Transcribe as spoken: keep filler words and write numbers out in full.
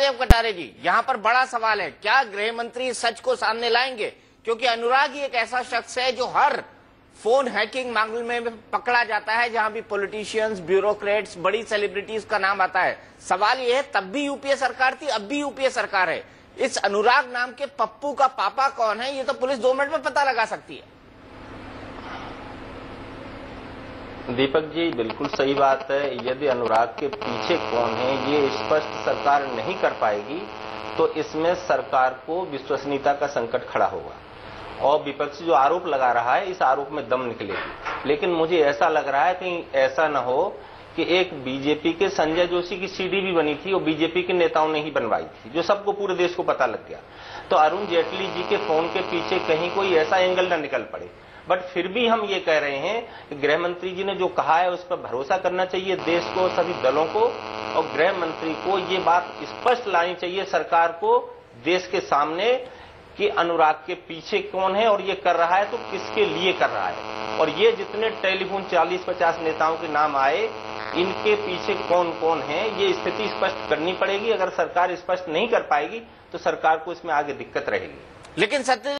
सत्यदेव कटारे जी, यहाँ पर बड़ा सवाल है, क्या गृह मंत्री सच को सामने लाएंगे? क्योंकि अनुराग ही एक ऐसा शख्स है जो हर फोन हैकिंग मामले में पकड़ा जाता है, जहां भी पॉलिटिशियंस, ब्यूरोक्रेट्स, बड़ी सेलिब्रिटीज का नाम आता है। सवाल यह है, तब भी यूपीए सरकार थी, अब भी यूपीए सरकार है, इस अनुराग नाम के पप्पू का पापा कौन है, ये तो पुलिस दो मिनट में पता लगा सकती है। दीपक जी, बिल्कुल सही बात है। यदि अनुराग के पीछे कौन है ये स्पष्ट सरकार नहीं कर पाएगी तो इसमें सरकार को विश्वसनीयता का संकट खड़ा होगा और विपक्ष जो आरोप लगा रहा है इस आरोप में दम निकलेगी। लेकिन मुझे ऐसा लग रहा है कि ऐसा न हो कि एक बीजेपी के संजय जोशी की सीडी भी बनी थी और बीजेपी के नेताओं ने ही बनवाई थी, जो सबको पूरे देश को पता लग गया। तो अरुण जेटली जी के फोन के पीछे कहीं कोई ऐसा एंगल न निकल पड़े। बट फिर भी हम ये कह रहे हैं कि गृह मंत्री जी ने जो कहा है उस पर भरोसा करना चाहिए देश को, सभी दलों को, और गृह मंत्री को ये बात स्पष्ट लानी चाहिए सरकार को देश के सामने कि अनुराग के पीछे कौन है और ये कर रहा है तो किसके लिए कर रहा है। और ये जितने टेलीफोन चालीस पचास नेताओं के नाम आए, इनके पीछे कौन कौन है ये स्थिति स्पष्ट करनी पड़ेगी। अगर सरकार स्पष्ट नहीं कर पाएगी तो सरकार को इसमें आगे दिक्कत रहेगी। लेकिन सत्य